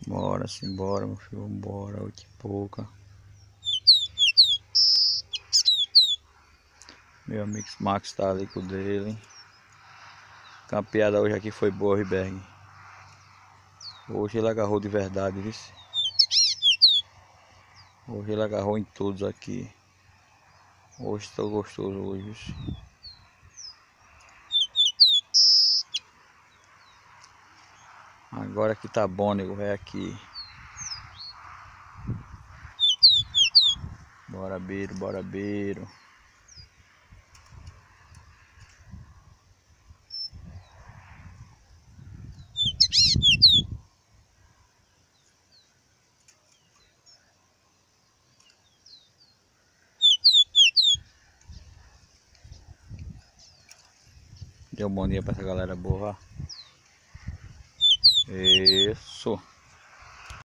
Bora, simbora, meu filho, bora, 8 e pouca. Meu amigo Max tá ali com o dele. A campeada hoje aqui foi boa, Riberg. Hoje ele agarrou de verdade, viu? Hoje ele agarrou em todos aqui. Hoje estou gostoso hoje, viu? Agora que tá bom, nego, é aqui. Bora, beiro, bora, beiro. Deu um bom dia pra essa galera boa. Isso.